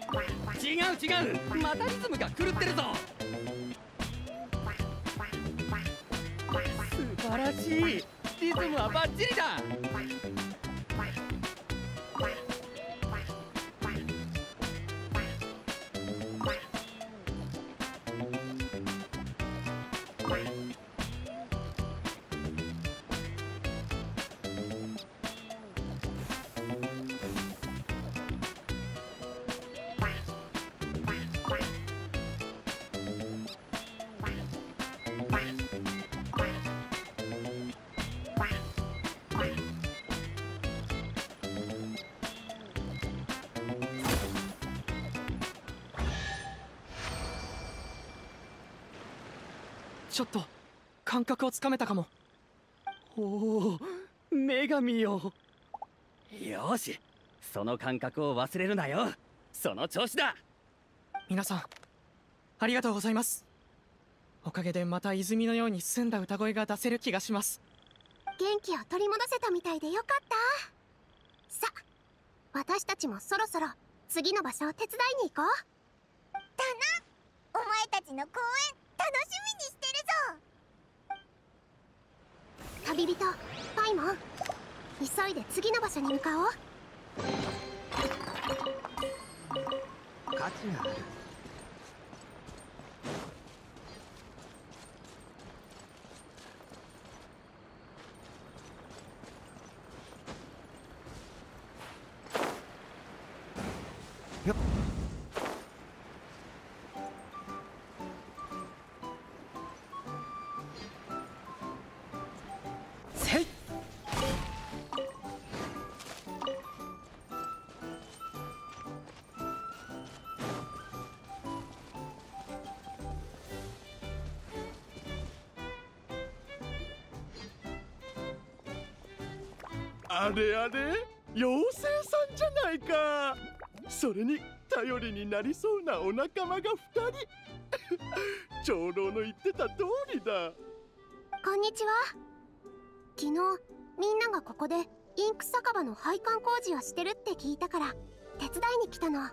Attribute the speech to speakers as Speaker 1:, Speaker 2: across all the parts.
Speaker 1: 違う、またリズムが狂ってるぞ。素晴らしい、リズムはバッチリだ。ちょっと感覚をつかめたかも。おお、女神よ。よし、その感覚を忘れるなよ。その調子だ。皆さんありがとうございます。おかげでまた泉のように澄んだ歌声が出せる気がします。
Speaker 2: 元気を取り戻せたみたいでよかった。さ、私たちもそろそろ次の場所を手伝いに行こう。だな、お前たちの公演楽しみにしてるぞ。旅人パイモン、急いで次の場所に向かおう。
Speaker 3: 価値がある。よっ。
Speaker 1: せい。
Speaker 4: あれあれ、妖精さんじゃないか。それに頼りになりそうなお仲間が2人。長老の言ってた通りだ。
Speaker 2: こんにちは。昨日みんながここでインク酒場の配管工事をしてるって聞いたから手伝いに来たの。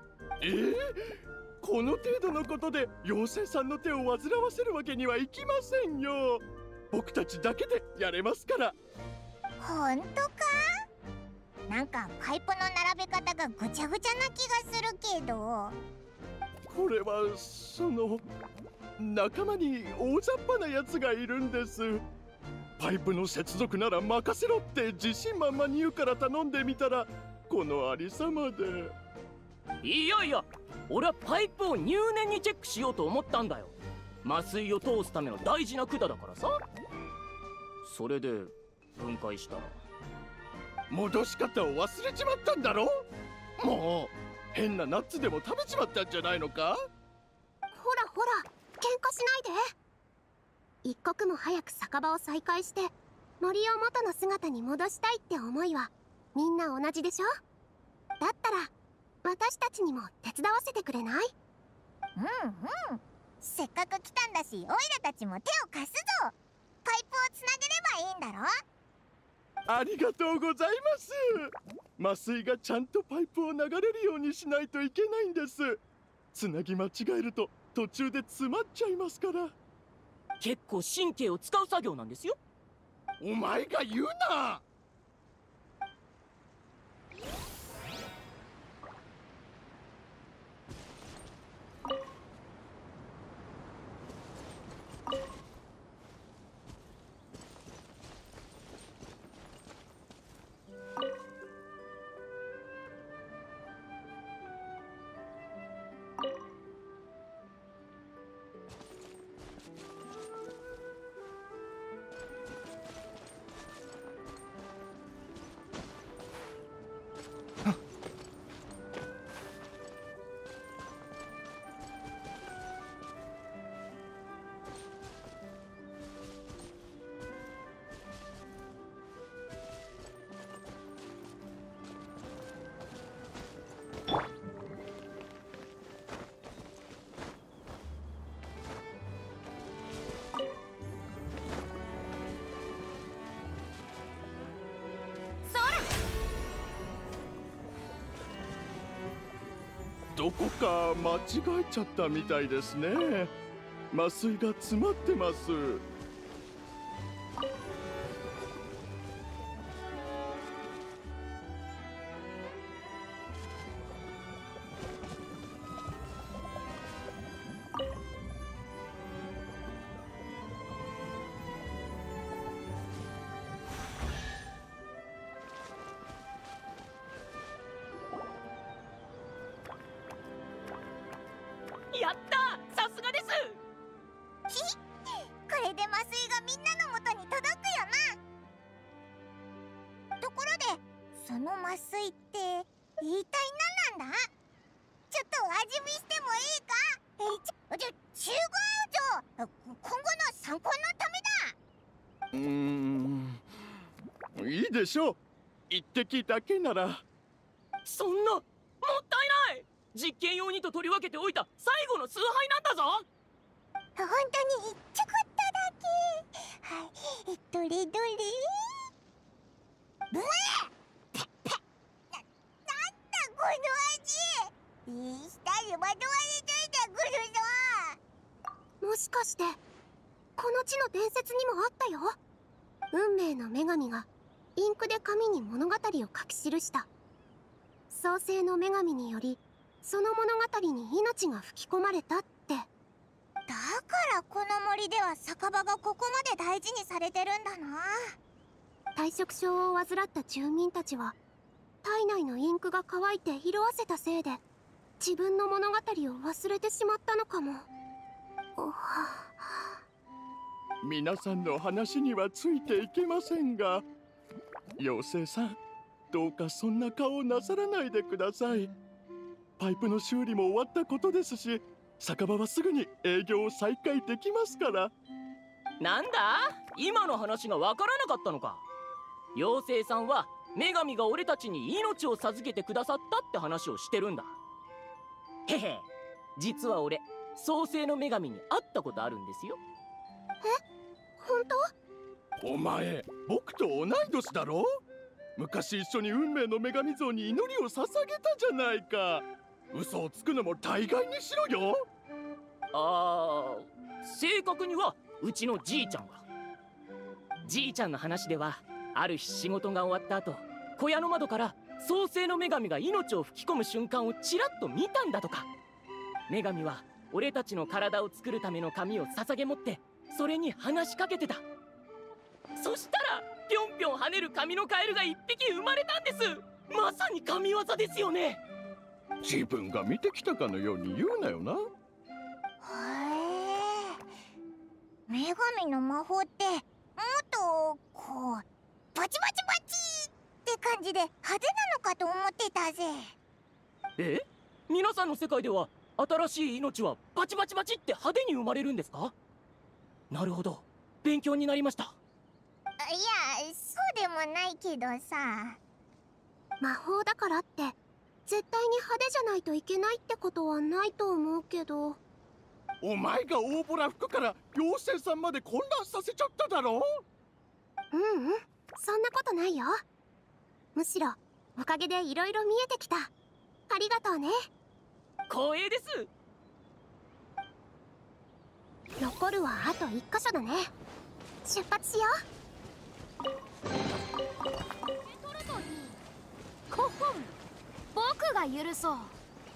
Speaker 4: この程度のことで妖精さんの手を煩わせるわけにはいきませんよ。僕たちだけでやれますから。
Speaker 2: ほんとか？なんかパイプの並べ方がぐちゃぐちゃな気がするけど。
Speaker 4: これは仲間に大雑把なやつがいるんです。パイプの接続なら任せろって自信満々に言うから頼んでみたらこのありさまで。
Speaker 1: いやいや、俺はパイプを入念にチェックしようと思ったんだよ。麻酔を通すための大事な管だからさ。それで分解したら
Speaker 4: 戻し方を忘れちまったんだろ。もう変なナッツでも食べちまったんじゃないのか。
Speaker 2: ほらほら、喧嘩しないで。一刻も早く酒場を再開して森を元の姿に戻したいって思いはみんな同じでしょ。だったら私たちにも手伝わせてくれない？せっかく来たんだしオイラたちも手を貸すぞ。パイプをつなげればいいんだろ。
Speaker 4: ありがとうございます。麻酔がちゃんとパイプを流れるようにしないといけないんです。つなぎ間違えると途中で詰まっちゃいますから。
Speaker 1: 結構神経を使う作業なんですよ。
Speaker 4: お前が言うな。 どこか間違えちゃったみたいですね。麻酔が詰まってます。
Speaker 1: やった、さすがです。
Speaker 2: これで麻酔がみんなの元に届くよな。ところでその麻酔って一体何なんだ？ちょっと味見してもいいか？違うじゃ、今後の参考のため
Speaker 4: だ。いいでしょう。一滴だけなら。
Speaker 1: そんな、もったいない。実験用にと取り分けておいた最後の崇拝なんだぞ。
Speaker 2: 本当にちょこっとだけ。はい、どれどれ。ブワー！ペッペッ。なんだこの味。舌に惑われていてくるぞ。もしかしてこの地の伝説にもあったよ。運命の女神がインクで紙に物語を書き記した。創世の女神によりその物語に命が吹き込まれたって。だからこの森では酒場がここまで大事にされてるんだな。退職症を患った住民たちは体内のインクが乾いて色あせたせいで自分の物語を忘れてしまったのかも。
Speaker 4: 皆さんの話にはついていけませんが、妖精さん、どうかそんな顔をなさらないでください。パイプの修理も終わったことですし、酒場はすぐに営業を再開できますから。
Speaker 1: なんだ、今の話がわからなかったのか。妖精さんは女神が俺たちに命を授けてくださったって話をしてるんだ。へへ、実は俺創世の女神に会ったことあるんですよ。
Speaker 2: 本当？
Speaker 4: お前、僕と同い年だろ？昔一緒に運命の女神像に祈りを捧げたじゃないか。嘘をつくのも大概にしろよ。
Speaker 1: 正確にはうちのじいちゃんが。じいちゃんの話では、ある日仕事が終わった後、小屋の窓から創世の女神が命を吹き込む瞬間をちらっと見たんだとか。女神は俺たちの体を作るための紙を捧げ持ってそれに話しかけてた。そしたらぴょんぴょん跳ねる紙のカエルが一匹生まれたんです。まさに神業ですよね。
Speaker 4: 自分が見てきたかのように言うなよな。
Speaker 2: へえ、女神の魔法ってもっとこうバチバチバチって感じで派手なのかと思ってたぜ。
Speaker 1: 皆さんの世界では新しい命はバチバチバチって派手に生まれるんですか？なるほど、勉強になりました。
Speaker 2: いや、そうでもないけどさ。魔法だからって絶対に派手じゃないといけないってことはないと思うけど。
Speaker 4: お前が大ボラ服から妖精さんまで混乱させちゃっただろ。
Speaker 2: そんなことないよ。むしろおかげでいろいろ見えてきた。ありがとうね。
Speaker 1: 光栄です。
Speaker 2: 残るはあと1箇所だね。出発しよう。
Speaker 5: コホン、僕が許そう。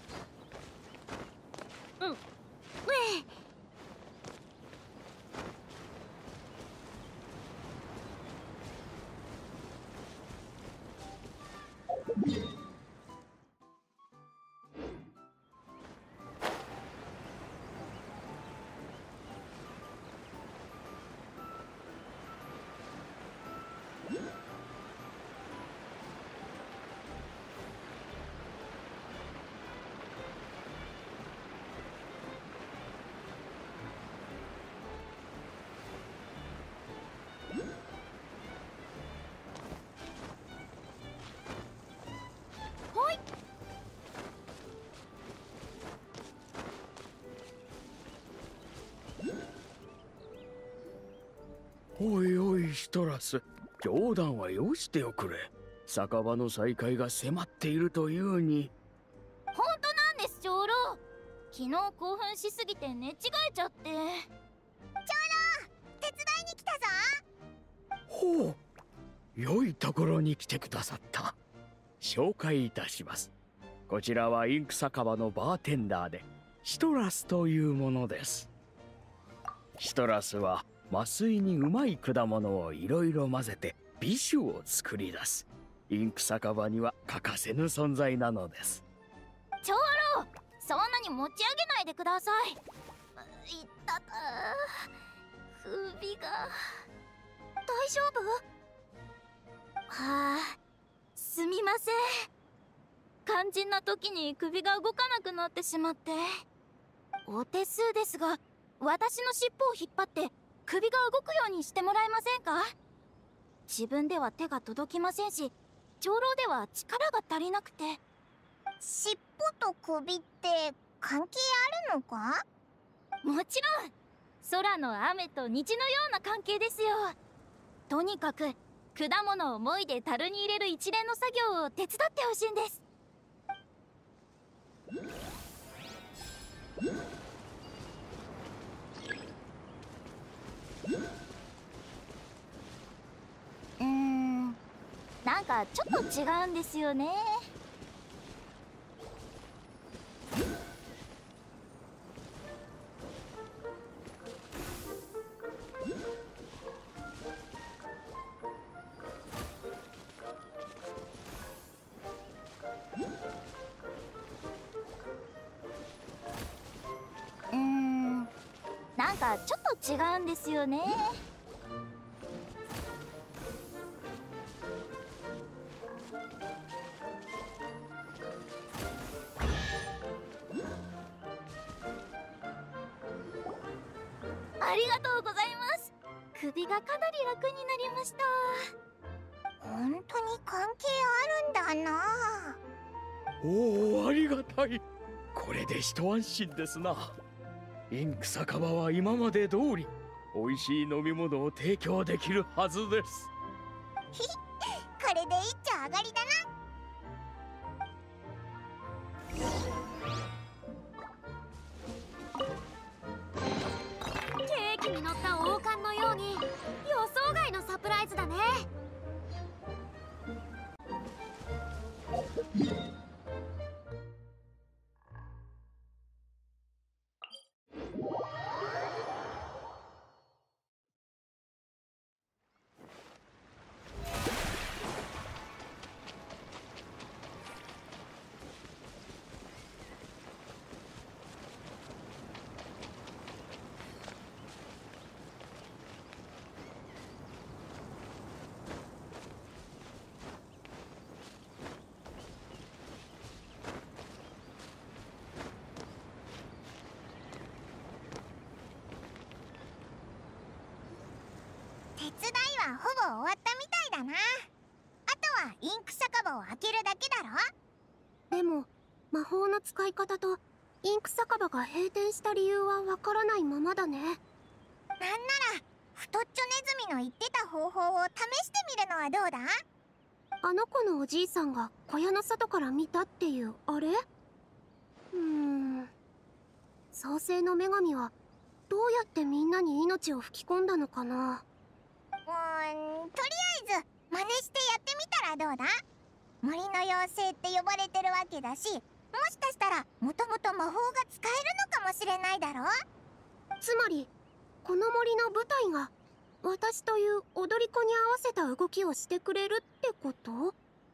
Speaker 6: おいおいシトラス、冗談はよしておくれ。酒場の再開が迫っているというに。
Speaker 5: 本当なんです、長昨日興奮しすぎて寝違えちゃって。
Speaker 2: 手伝いに来たぞ。
Speaker 6: ほう、良いところに来てくださった。紹介いたします。こちらはインク酒場のバーテンダーでシトラスというものです。シトラスは麻酔にうまい果物をいろいろ混ぜて美酒を作り出すインク酒場には欠かせぬ存在なのです。
Speaker 5: 長老、そんなに持ち上げないでください。いったた、首が。
Speaker 2: 大丈夫？
Speaker 5: はあ、すみません。肝心な時に首が動かなくなってしまって。お手数ですが、私の尻尾を引っ張って首が動くようにしてもらえませんか？自分では手が届きませんし、長老では力が足りなくて。
Speaker 2: 尻尾と首って関係あるのか？
Speaker 5: もちろん、空の雨と虹のような関係ですよ。とにかく果物をもいで樽に入れる一連の作業を手伝ってほしいんです。なんかちょっと違うんですよね。なんかちょっと違うんですよね。ありがとうございます。首がかなり楽になりました。
Speaker 2: 本当に関係あるんだな。
Speaker 6: おお、ありがたい。これで一安心ですな。インク酒場は今まで通り美味しい飲み物を提供できるはずです。
Speaker 2: これで一丁上がりだな。ケーキに乗った王冠のように予想外のサプライズだね。手伝いはほぼ終わったみたいだな。あとはインク酒場を開けるだけだろ。でも魔法の使い方とインク酒場が閉店した理由はわからないままだね。なんなら太っちょネズミの言ってた方法を試してみるのはどうだ？あの子のおじいさんが小屋の外から見たっていうあれ？創世の女神はどうやってみんなに命を吹き込んだのかな。とりあえず真似してやってみたらどうだ？森の妖精って呼ばれてるわけだし、もしかしたらもともと魔法が使えるのかもしれないだろ。つまりこの森の舞台が私という踊り子に合わせた動きをしてくれるってこと？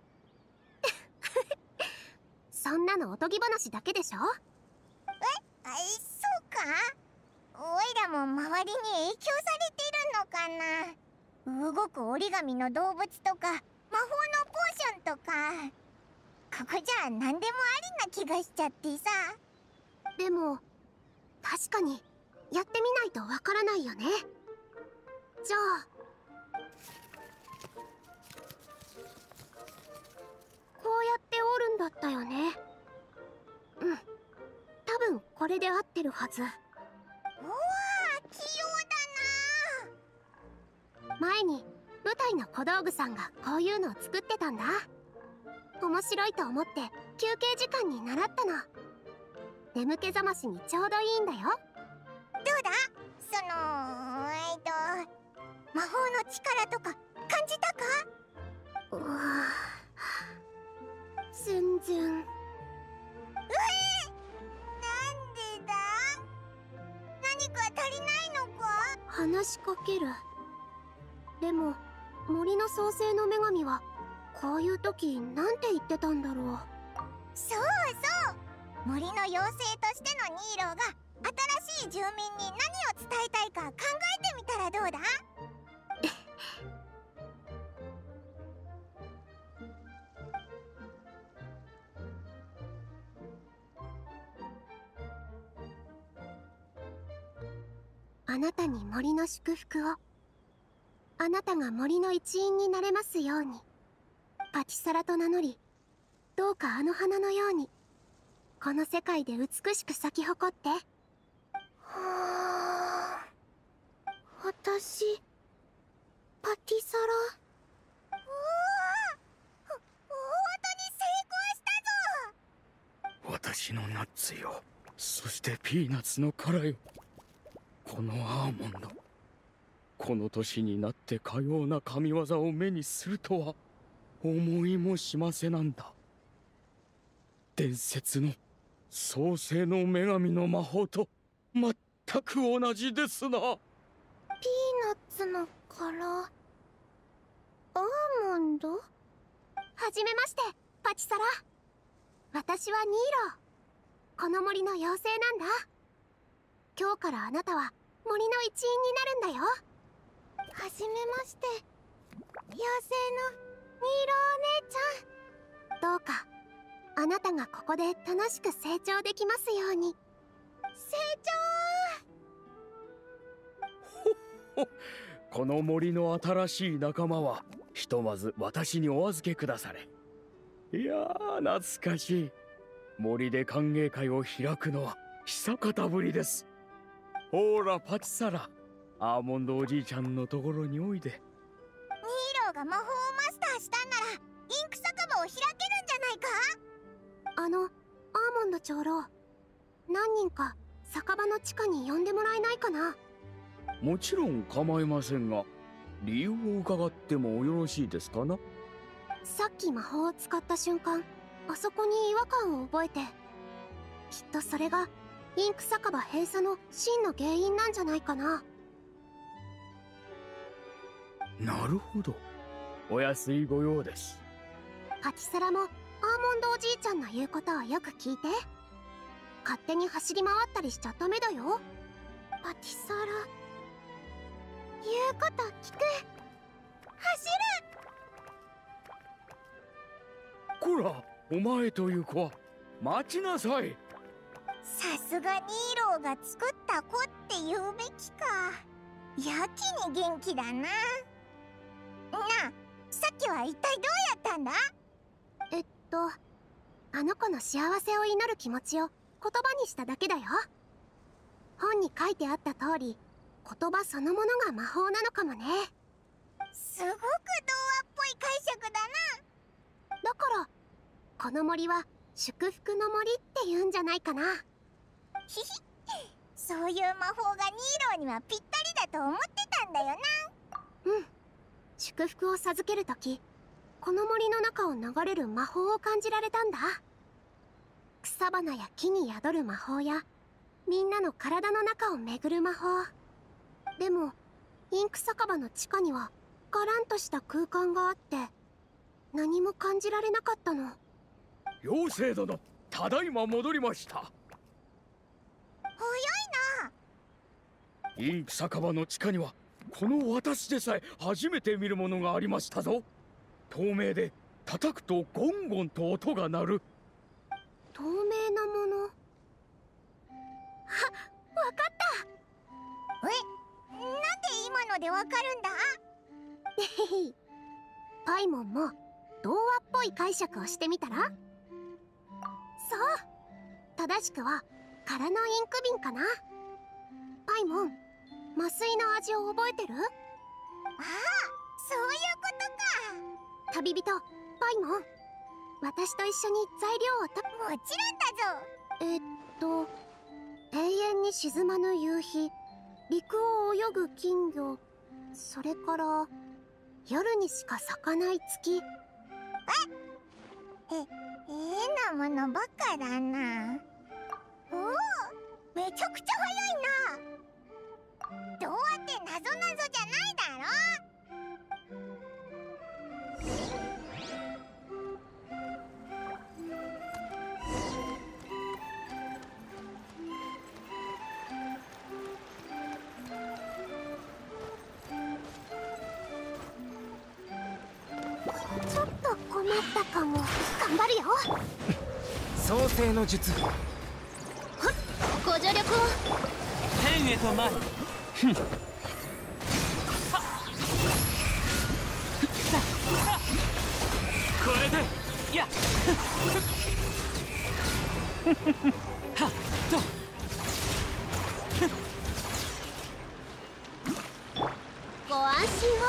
Speaker 2: そんなのおとぎ話だけでしょ。そうか？おいらも周りに影響されているのかな。動く折り紙の動物とか魔法のポーションとか、ここじゃ何でもありな気がしちゃってさ。でも確かにやってみないとわからないよね。じゃあこうやって折るんだったよね。多分これで合ってるはず。うわー、器用だな。前に舞台の小道具さんがこういうのを作ってたんだ。面白いと思って休憩時間に習ったの。 眠気覚ましにちょうどいいんだよ。
Speaker 7: どうだ？魔法の力とか感じたか？
Speaker 2: 全然。
Speaker 7: なんでだ？何か足りないのか？
Speaker 2: 話しかける。でも森の創世の女神はこういう時なんて言ってたんだろう。
Speaker 7: そうそう、森の妖精としてのニーローが新しい住民に何を伝えたいか考えてみたらどうだ？
Speaker 2: あなたに森の祝福を。あなたが森の一員になれますように。パティサラと名乗り、どうかあの花のようにこの世界で美しく咲き誇って。私パティサラ。
Speaker 7: 本当に成功したぞ！
Speaker 6: 私のナッツよ、そしてピーナッツの殻よ。このアーモンド、この年になってかような神業を目にするとは思いもしませなんだ。伝説の創世の女神の魔法と全く同じですな。
Speaker 2: ピーナッツの殻、アーモンド。はじめまして、パチサラ。私はニーロー。この森の妖精なんだ。今日からあなたは森の一員になるんだよ。はじめまして、妖精のニーローお姉ちゃん。どうかあなたがここで楽しく成長できますように。成
Speaker 6: 長この森の新しい仲間はひとまず私にお預けくだされ。いやー、懐かしい。森で歓迎会を開くのは久方ぶりです。ほらパチサラ、アーモンドおじいちゃんのところにおいで。
Speaker 7: ニーローが魔法をマスターしたんならインク酒場を開けるんじゃないか？
Speaker 2: アーモンド長老、何人か酒場の地下に呼んでもらえないかな？
Speaker 6: もちろん構いませんが、理由を伺ってもよろしいですかな？
Speaker 2: さっき魔法を使った瞬間、あそこに違和感を覚えて、きっとそれがインク酒場閉鎖の真の原因なんじゃないかな。
Speaker 6: なるほど、お安いご用です。
Speaker 2: パティサラもアーモンドおじいちゃんの言うことをよく聞いて。勝手に走り回ったりしちゃダメだよ。パティサラ、言うこと聞く。走る。
Speaker 6: こら、お前という子は待ちなさい。
Speaker 7: さすがニーローが作った子って言うべきか。やけに元気だな。なあ、さっきは一体どうやったんだ？
Speaker 2: あの子の幸せを祈る気持ちを言葉にしただけだよ。本に書いてあった通り、言葉そのものが魔法なのかもね。
Speaker 7: すごく童話っぽい解釈だな。
Speaker 2: だからこの森は祝福の森って言うんじゃないかな。
Speaker 7: ひひ、そういう魔法がニーローにはぴったりだと思ってたんだよな。
Speaker 2: うん、祝福を授けるとき、この森の中を流れる魔法を感じられたんだ。草花や木に宿る魔法や、みんなの体の中を巡る魔法。でもインク酒場の地下にはガランとした空間があって、何も感じられなかったの。
Speaker 6: 妖精殿、ただいま戻りました。
Speaker 7: 早いな。
Speaker 6: インク酒場の地下にはこの私でさえ初めて見るものがありましたぞ。透明で叩くとゴンゴンと音が鳴る。
Speaker 2: 透明なもの。わかった。
Speaker 7: なんで今のでわかるんだ？
Speaker 2: パイモンも童話っぽい解釈をしてみたら？そう、正しくは空のインク瓶かな。パイモン、麻酔の味を覚えてる？
Speaker 7: ああ、そういうことか。
Speaker 2: 旅人パイモン、私と一緒に材料を
Speaker 7: もちろんだぞ。
Speaker 2: に沈まぬ夕日、陸を泳ぐ金魚、それから夜にしか咲かない月。
Speaker 7: 変なものばっかだな。おお、めちゃくちゃ早いな。童話ってなぞなぞじゃないだろ。
Speaker 2: ちょっと困ったかも。頑張るよ。
Speaker 3: 創世の術。
Speaker 5: ご助力を。
Speaker 1: 天へと参る。これでやっはっと
Speaker 2: ご安心を。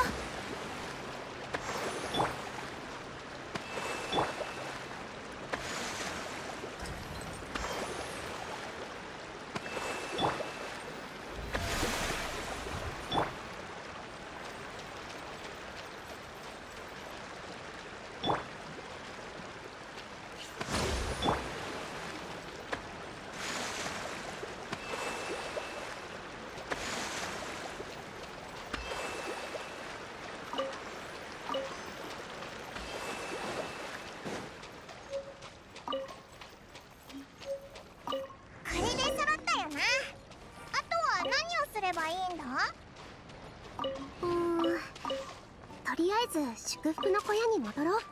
Speaker 7: これで揃ったよな。あとは何をすればいいんだ？
Speaker 2: とりあえず祝福の小屋に戻ろう。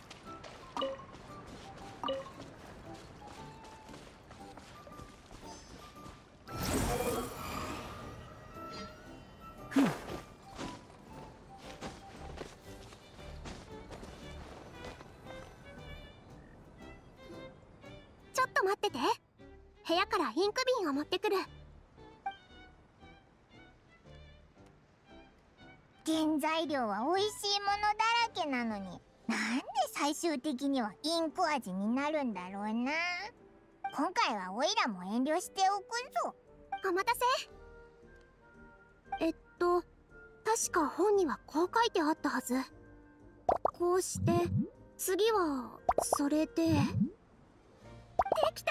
Speaker 2: ちょっと待ってて。部屋からインク瓶を持ってくる。
Speaker 7: 原材料は美味しいものだらけなのに、なんで最終的にはインク味になるんだろうな。今回はオイラも遠慮しておくぞ。
Speaker 2: お待たせ。確か本にはこう書いてあったはず。こうして次はそれで。できた。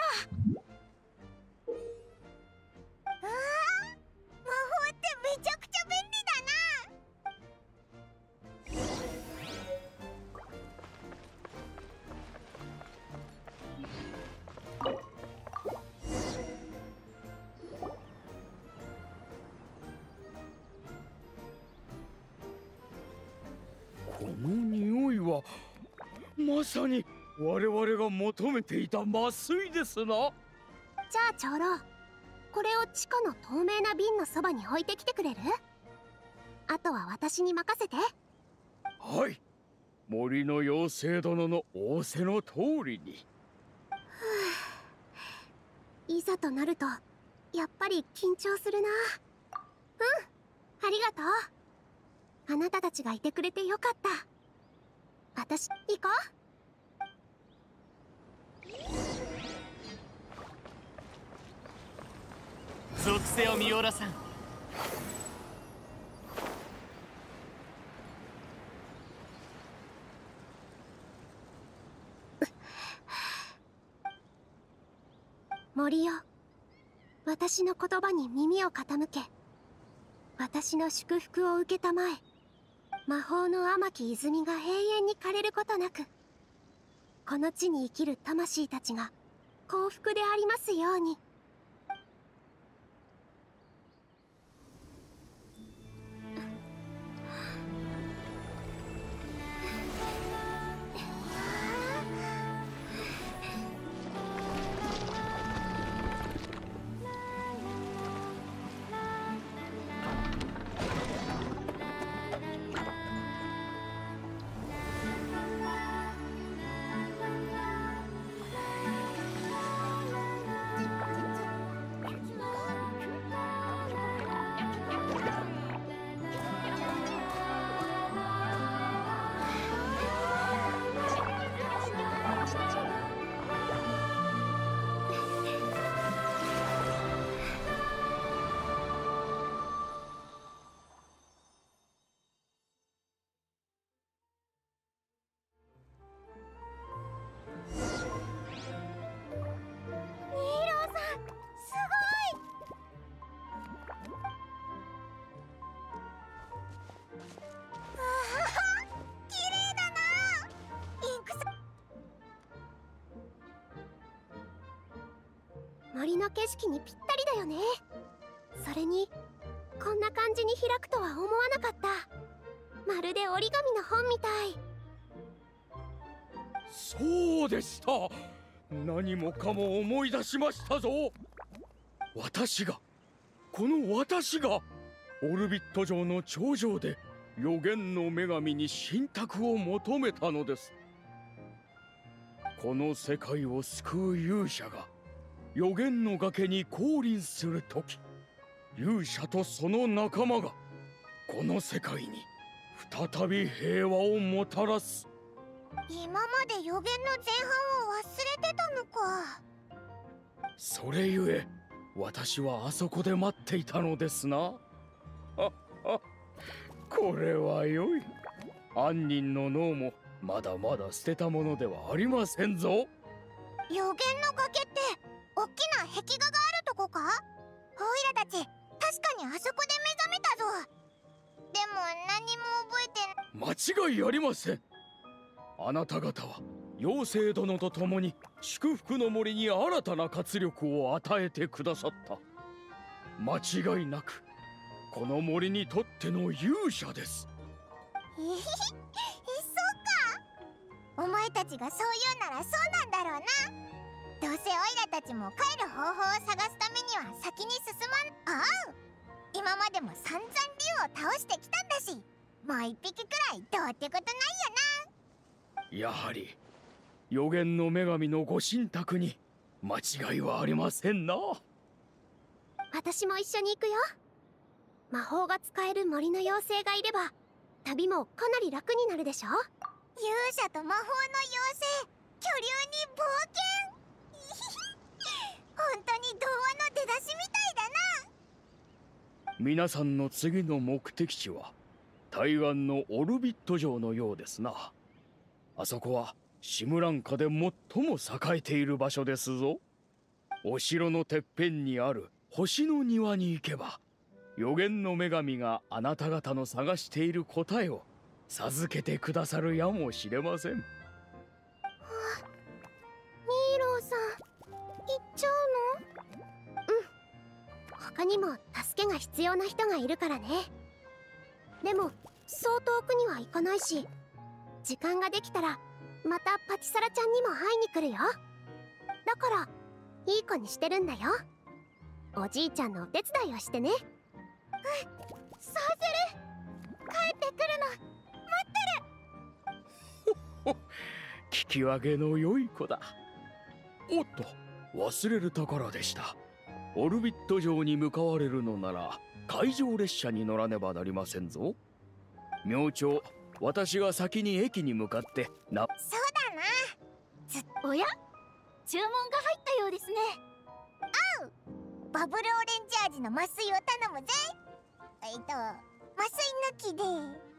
Speaker 7: 魔法ってめちゃくちゃ便利だな。
Speaker 6: この匂いはまさに我々が求めていた麻酔ですな。
Speaker 2: じゃあ長老、これを地下の透明な瓶のそばに置いてきてくれる？あとは私に任せて。
Speaker 6: はい、森の妖精殿の仰せの通りに。
Speaker 2: いざとなるとやっぱり緊張するな。ありがとう。あなたたちがいてくれてよかった。私行こう。
Speaker 1: 属性をミオラさん。
Speaker 2: 森よ、私の言葉に耳を傾け。私の祝福を受けたまえ。魔法の甘き泉が永遠に枯れることなく、この地に生きる魂たちが幸福でありますように。 森の景色にぴったりだよね。それにこんな感じに開くとは思わなかった。まるで折り紙の本みたい。
Speaker 6: そうでした。何もかも思い出しましたぞ。この私がオルビット城の頂上で予言の女神に神託を求めたのです。この世界を救う勇者が予言の崖に降臨するとき、勇者とその仲間がこの世界に再び平和をもたらす。
Speaker 7: 今まで予言の前半を忘れてたのか。
Speaker 6: それゆえ私はあそこで待っていたのですな。これは良い。杏仁の脳もまだまだ捨てたものではありませんぞ。
Speaker 7: 予言の崖って大きな壁画があるとこか？オイラたち確かにあそこで目覚めたぞ。でも何も覚えて
Speaker 6: 間違いありません。あなた方は妖精殿と共に祝福の森に新たな活力を与えてくださった。間違いなくこの森にとっての勇者です。
Speaker 7: そうか。お前たちがそう言うならそうなんだろうな。どうせオイラたちも帰る方法を探すためには先に進まん。ああ、今までも散々竜を倒してきたんだし、もう一匹くらいどうってことないよ
Speaker 6: な。やはり予言の女神のご神託に間違いはありませんな。
Speaker 2: 私も一緒に行くよ。魔法が使える森の妖精がいれば旅もかなり楽になるでしょ。
Speaker 7: 勇者と魔法の妖精、巨竜に冒険本当に童話の出だしみたいだな。
Speaker 6: 皆さんの次の目的地は対岸のオルビット城のようですな。あそこはシムランカで最も栄えている場所ですぞ。お城のてっぺんにある星の庭に行けば予言の女神があなた方の探している答えを授けてくださるやもしれません。
Speaker 2: ニーローさん行っちゃうの？他にも助けが必要な人がいるからね。でもそう遠くには行かないし、時間ができたらまたパチサラちゃんにも会いに来るよ。だからいい子にしてるんだよ。おじいちゃんのお手伝いをしてね。そうする。帰ってくるの待ってる。
Speaker 6: 聞き分けの良い子だ。おっと、忘れるところでした。オルビット城に向かわれるのなら海上列車に乗らねばなりませんぞ。明朝、私が先に駅に向かって
Speaker 7: そうだな。
Speaker 5: おや、注文が入ったようですね。
Speaker 7: バブルオレンジ味の麻酔を頼むぜ。麻酔抜きで